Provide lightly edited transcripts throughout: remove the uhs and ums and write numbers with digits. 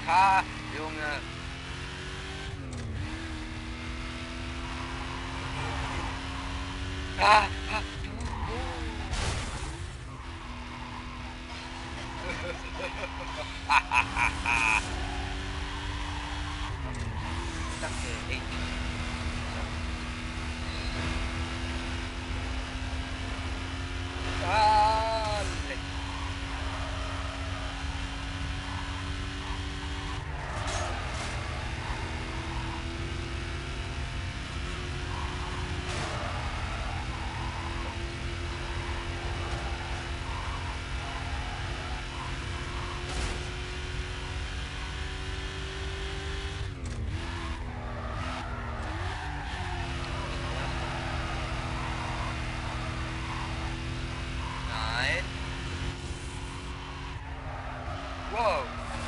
Fahr, Junge. Ah, ah, danke, ey. Ah, leck. Nein. Wow.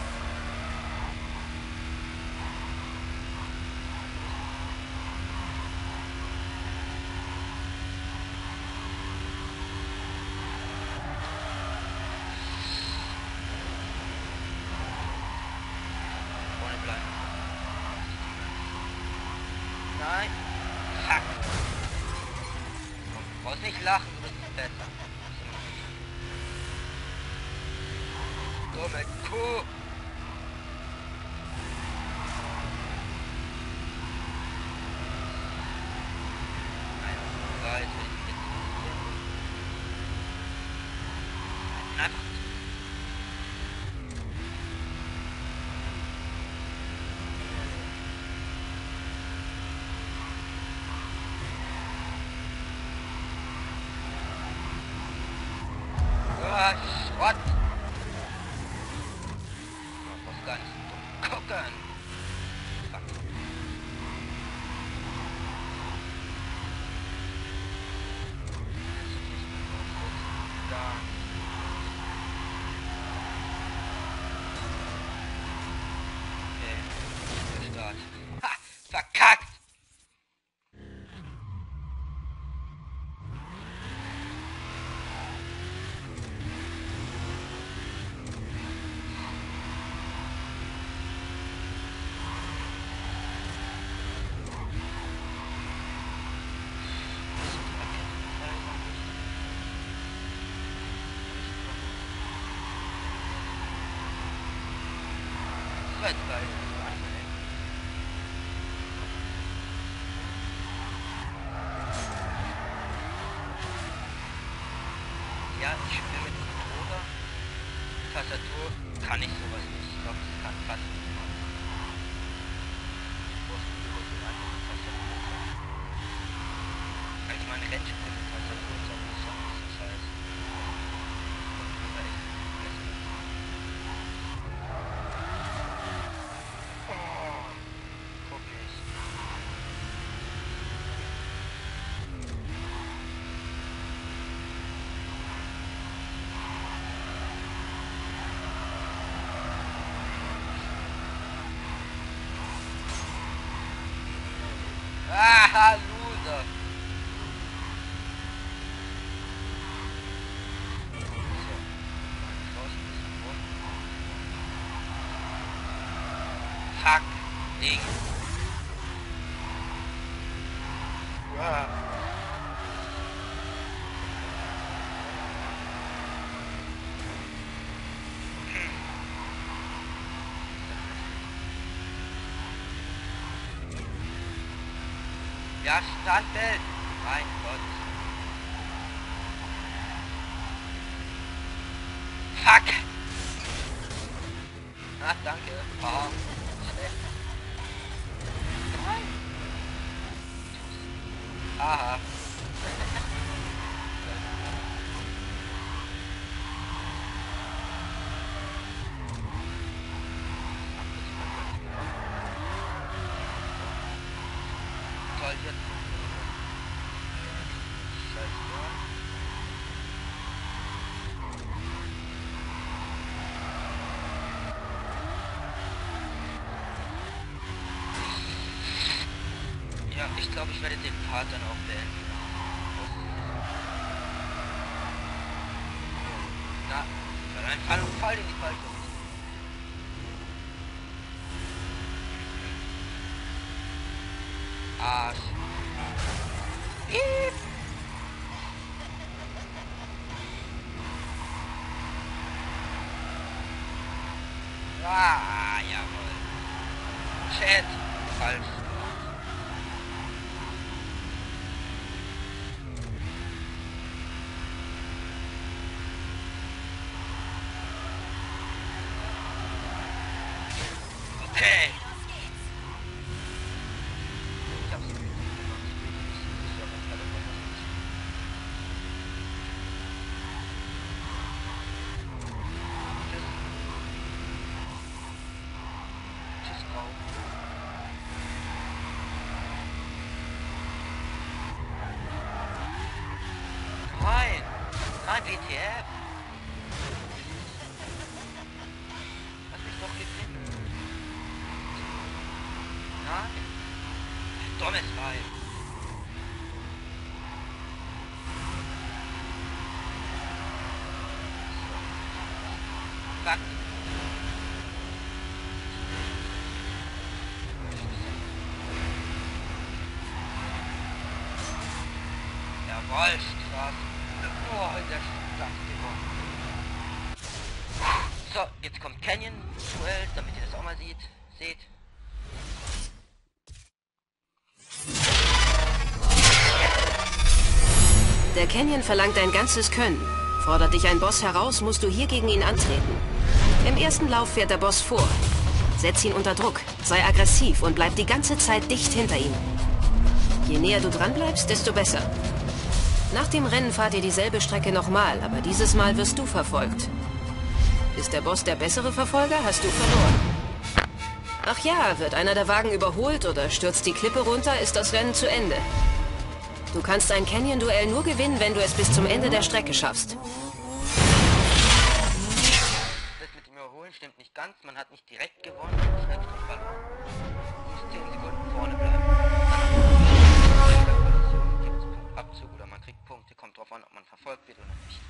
Vorne bleiben. Nein. Fuck. Du brauchst nicht lachen, du bist nicht besser. Dumme Kuh. Nein, da ist es jetzt. Einfach. Ah, Schrott. Ich brauch gar nicht so gucken. Fuck. Da. Okay. Start. Ha! Verkackt! Geil. Ja, ich spiele mit Controller. Tastatur kann ich sowas nicht. Ich glaube, das kann fast niemand. Allgemein Rennspiele mit Tastatur ist auch besonders. Das heißt, Controller ist besser. Guck ich. Ah, Loser! So, draußen ist ein Wurm. Fuck, Ding. Ah. Ja, Startbild! Mein Gott. Fuck! Ah, danke. Oh, schlecht. Nein! Aha. Toll, jetzt. Scheiße. Ja, ich glaube, ich werde den Part dann auch beenden. Na, ein Fall und Fall in die falsche Richtung. Arsch. Piep. Ah, jawohl. Chat. Falsch. Okay. Ich hab's nicht gemacht. Tschüss, Frau. Nein! Nein, WTF! Lass mich doch gewinnen! Nein! Dummes Weib! Fuck! Jawohl, Straße! Oh, in der Stadt gewonnen! So, jetzt kommt Canyon-Duell, damit ihr das auch mal seht. Der Canyon verlangt dein ganzes Können. Fordert dich ein Boss heraus, musst du hier gegen ihn antreten. Im ersten Lauf fährt der Boss vor. Setz ihn unter Druck, sei aggressiv und bleib die ganze Zeit dicht hinter ihm. Je näher du dran bleibst, desto besser. Nach dem Rennen fahrt ihr dieselbe Strecke nochmal, aber dieses Mal wirst du verfolgt. Ist der Boss der bessere Verfolger, hast du verloren. Ach ja, wird einer der Wagen überholt oder stürzt die Klippe runter, ist das Rennen zu Ende. Du kannst ein Canyon-Duell nur gewinnen, wenn du es bis zum Ende der Strecke schaffst. Das mit dem Überholen stimmt nicht ganz. Man hat nicht direkt gewonnen, schrägstrich verloren. Man muss 10 Sekunden vorne bleiben. Dann gibt es Punktabzug oder man kriegt Punkte. Kommt drauf an, ob man verfolgt wird oder nicht.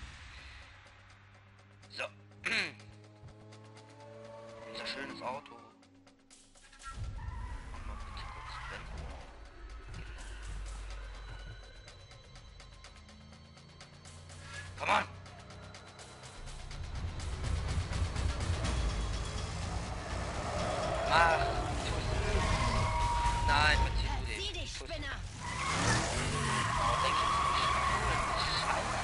So. Unser schönes Auto. Mach mal bitte kurz bremsen. Come on! Mach! Tu's! Nein, Matthias, du Sieh dich, Spinner! Oh, denk ich, Scheiße!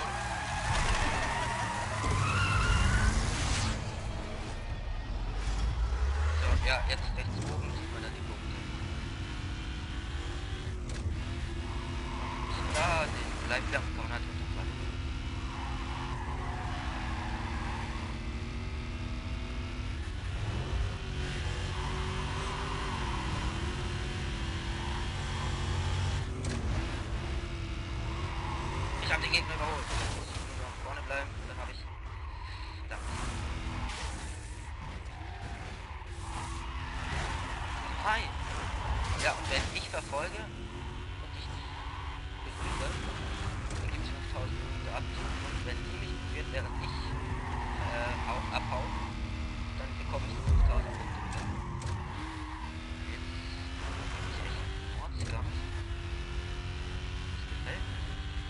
So, ja, jetzt rechts oben sieht man dann die Punkte. Da, den Bleibwerfen kann man halt runterfallen. Ich habe den Gegner überholt. Jetzt muss ich nur noch vorne bleiben. Dann habe ich... Verdammt. Hi. Ja, und wenn ich verfolge und ich berühre, dann gibt es 5000 Punkte Abzug. Und wenn die mich berührt, während ich auch abhaue, dann bekomme ich 5000 Punkte wieder. Jetzt ist echt Mordsgang. Das gefällt mir.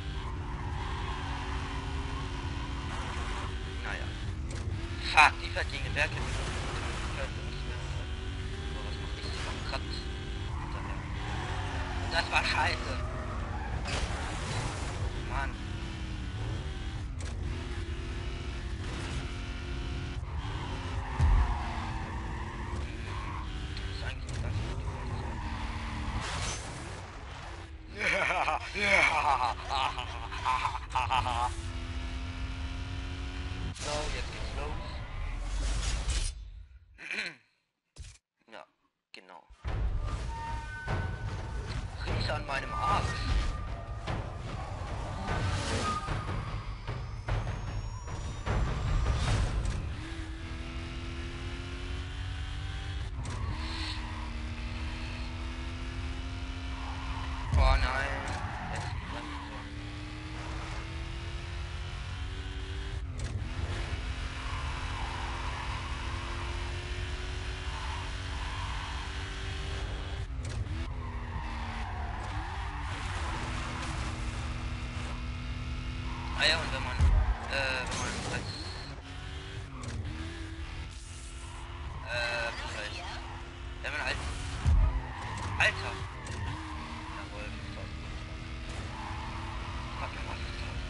Naja. Fuck, die verdienen Werke. Könnte nicht mehr. Aber was macht ich? Kratz. Hinterher. Und das war scheiße. Mann. Das ist eigentlich nicht ganz so gut. So, jetzt geht's los. Ja, genau. Riech an meinem Arsch. Oh nein. Jetzt bleibt so. Ah ja, und wenn man als vielleicht, wenn man als Alter, jawohl, 5000 hat man 5000.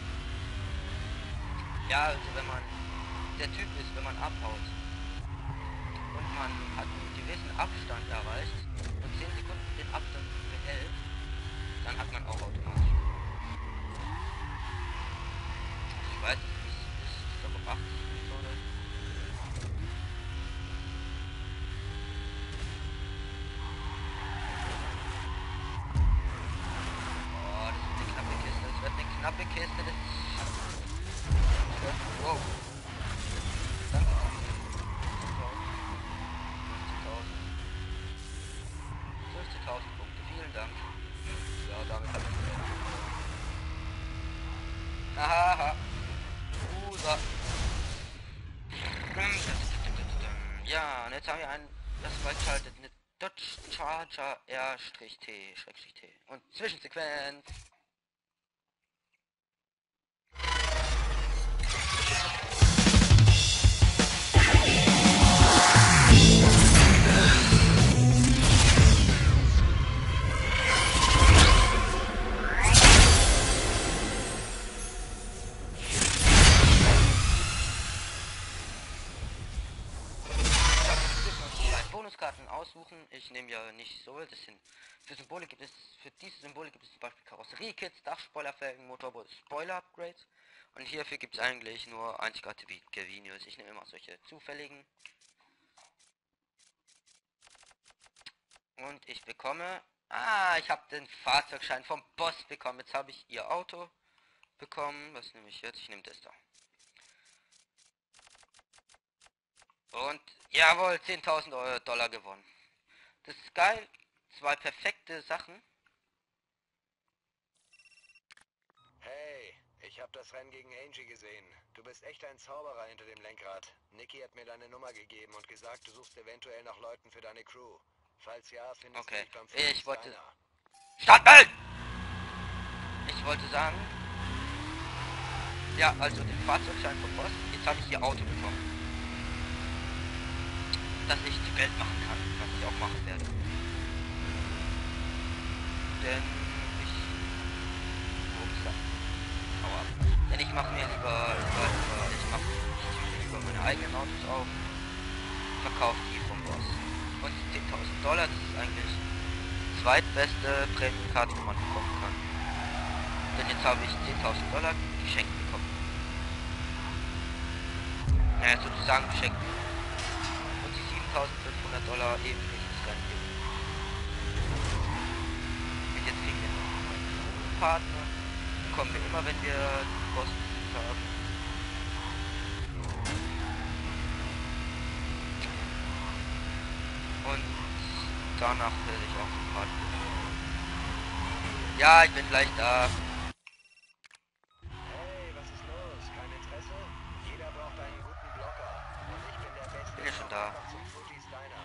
Ja, also wenn man der Typ ist, wenn man abhaut und man hat einen gewissen Abstand erreicht und 10 Sekunden den Abstand behält, dann hat man auch automatisch. Ich weiß nicht, ich glaube auf 80 Methode. Oh, das wird eine knappe Kiste, das wird eine knappe Kiste, das wow. Danke. 50.000 Punkte, vielen Dank. Ja, damit habe ich es. Haha. Usa. Ja, und jetzt haben wir einen, das freigeschaltet, eine Dodge Charger R-T, Schrägstrich-T. Und Zwischensequenz. Bonuskarten aussuchen. Ich nehme ja nicht so, das sind für Symbole gibt es, für diese Symbole gibt es zum Beispiel Karosserie-Kits, Dachspoilerfelgen, Motorboot, Spoiler-Upgrades. Und hierfür gibt es eigentlich nur einzigartige Videos. Ich nehme immer solche zufälligen. Und ich bekomme... Ah, ich habe den Fahrzeugschein vom Boss bekommen. Jetzt habe ich ihr Auto bekommen. Was nehme ich jetzt? Ich nehme das da. Und jawohl, 10.000 Dollar gewonnen. Das ist geil. 2 perfekte Sachen. Hey, ich habe das Rennen gegen Angie gesehen. Du bist echt ein Zauberer hinter dem Lenkrad. Niki hat mir deine Nummer gegeben und gesagt, du suchst eventuell nach Leuten für deine Crew. Falls ja, findest du dich beim ich wollte... Diner. Startbild! Ich wollte sagen... Ja, also den Fahrzeugschein vom Boss. Jetzt habe ich ihr Auto bekommen. Dass ich Geld machen kann, was ich auch machen werde. Denn ich... Hau ab. Denn ich mache mir lieber meine eigenen Autos auf, verkaufe die vom Boss. Und 10.000 Dollar, das ist eigentlich die zweitbeste Prämienkarte, die man bekommen kann. Denn jetzt habe ich 10.000 Dollar geschenkt bekommen. Naja, sozusagen geschenkt. Und die 7.500 Dollar eben durch das Rennen gewinnen. Und jetzt kriegen wir noch einen Partner. Bekommen wir immer, wenn wir den Boss besiegt haben. Und danach werde ich auch einen Partner. Ja, ich bin gleich da. Hey, was ist los? Kein Interesse? Jeder braucht einen guten Blocker. Und ich bin der Beste. Bin ja schon da. Zum Fruity's Diner.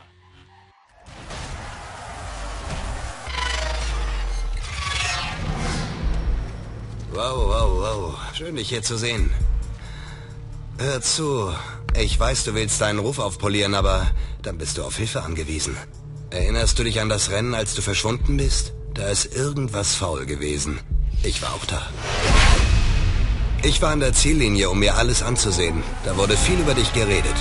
Wow, wow, wow. Schön, dich hier zu sehen. Hör zu. Ich weiß, du willst deinen Ruf aufpolieren, aber dann bist du auf Hilfe angewiesen. Erinnerst du dich an das Rennen, als du verschwunden bist? Da ist irgendwas faul gewesen. Ich war auch da. Ich war an der Ziellinie, um mir alles anzusehen. Da wurde viel über dich geredet.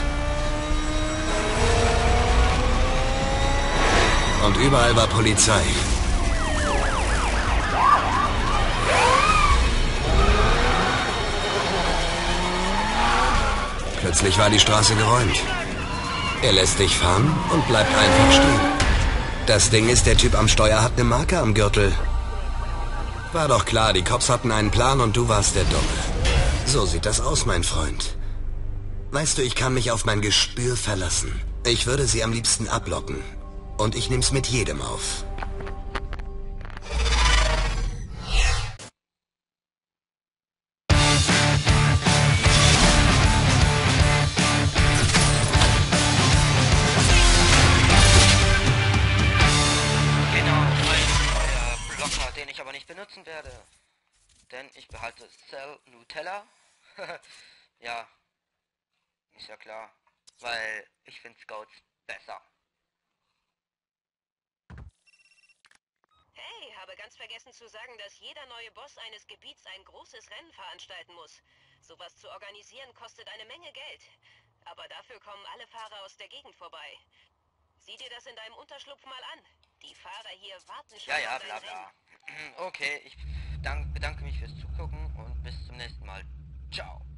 Und überall war Polizei. Plötzlich war die Straße geräumt. Er lässt dich fahren und bleibt einfach stehen. Das Ding ist, der Typ am Steuer hat eine Marke am Gürtel. War doch klar, die Cops hatten einen Plan und du warst der Dumme. So sieht das aus, mein Freund. Weißt du, ich kann mich auf mein Gespür verlassen. Ich würde sie am liebsten ablocken. Und ich nehm's mit jedem auf. denn ich behalte Cell Nutella. Ja, ist ja klar, weil ich finde Scouts besser. Hey, habe ganz vergessen zu sagen, dass jeder neue Boss eines Gebiets ein großes Rennen veranstalten muss. Sowas zu organisieren kostet eine Menge Geld. Aber dafür kommen alle Fahrer aus der Gegend vorbei. Sieh dir das in deinem Unterschlupf mal an. Die Fahrer hier warten schon Ja, auf dein bla Rennen. bla. Okay, ich bedanke mich fürs Zugucken und bis zum nächsten Mal. Ciao.